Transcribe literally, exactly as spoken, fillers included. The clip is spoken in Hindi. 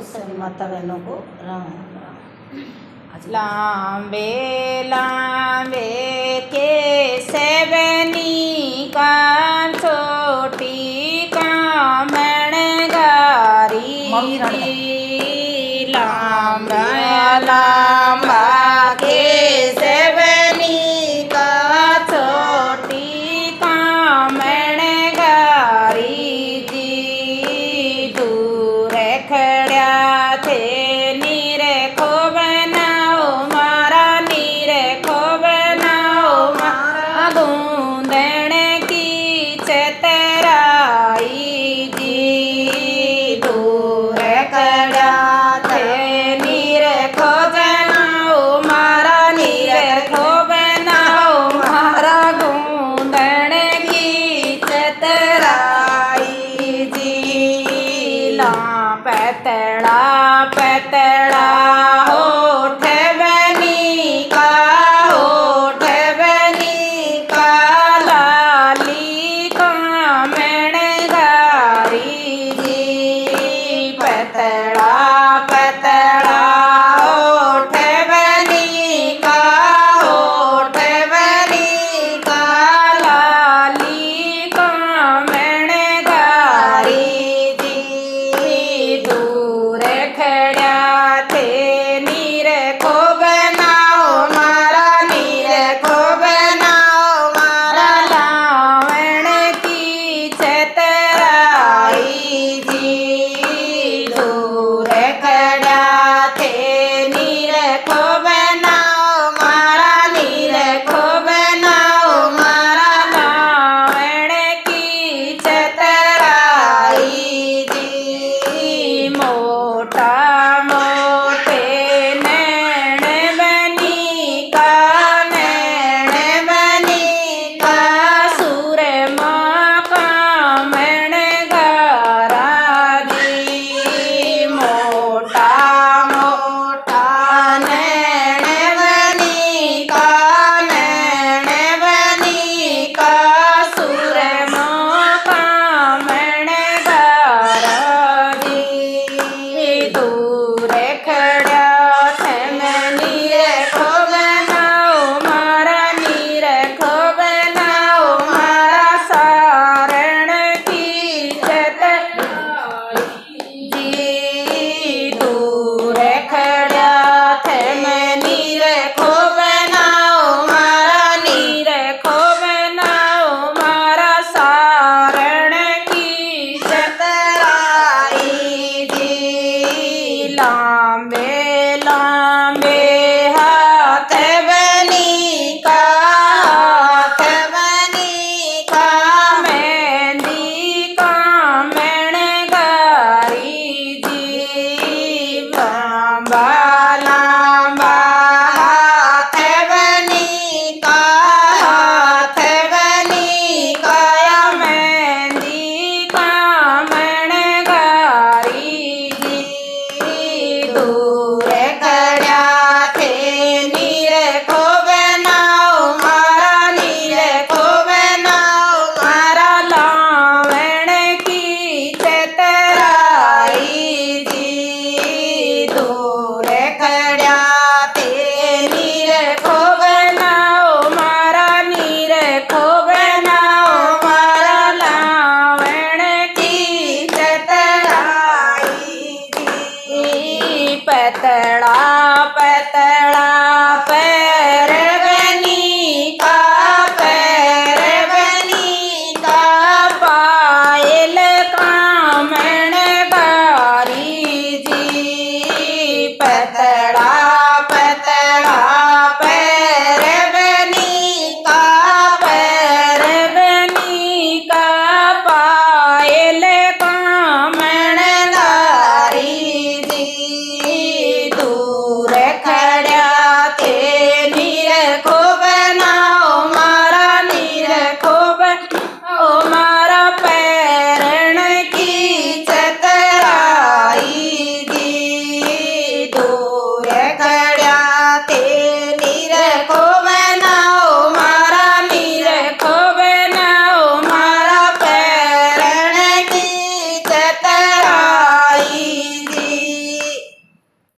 माता बहनों को राम लांबे लांबे के सेवनी का छोटी कामण गारी लांबा लांबा के सेवनी का छोटी कामण गारी जी दूर खड़ा थे पतड़ा पतड़ा होठ बनी का होठ बनी का लाली कामण गारी जी पतड़ा पतड़ा होठ बनी का होठ बनी का लाली कामण गारी दूर खड़ा थे नीर को बनाओ मारा नीर को बनाओ मारा लावण की चतराई जी दूर खड़ा थे नीर को बनाओ मारा नीर को बनाओ मारा लावण की चतराई जी मोटा मोटे नैन बनी का नैन बनी का सुरमा कामण गारा जी मोटा मोटा नैन बनी का नैन बनी का सुरमा कामण गारा जी दूर खड़ा थे नीर को बनाओ मारा नीर को बनाओ मारा सारण की चतराई जी दूर खड़ा थे नीर को बनाओ मारा नीर को बनाओ मारा सारण की चतराई जी लांबे लांबे हाथ बनी का हाथ बनी का मेहंदी कामण गारी जी लांबा लांबा हाथ बनी का हाथ बनी का मेहंदी कामण गारी जी दूर खड़ा थे नीर को बनाओ मारा नीर को बनाओ मारा लावण की चतराई जी दूर खड़ा थे नीर को बनाओ मारा नीर को बनाओ मारा लावण की चतराई जी पतड़ा पतड़ा